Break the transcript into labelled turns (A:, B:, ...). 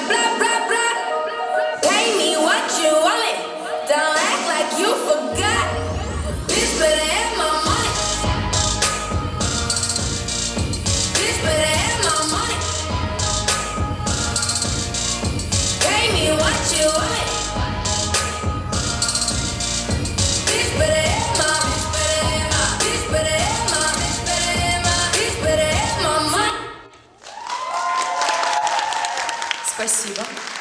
A: blah, blah, blah. Pay me what you want it. Don't act like you forgot. Bitch better have my money. Bitch better have my money. Pay me what you want it. Bitch better have my, bitch better have my, bitch better have my, bitch better have my, bitch better have my money.
B: Спасибо.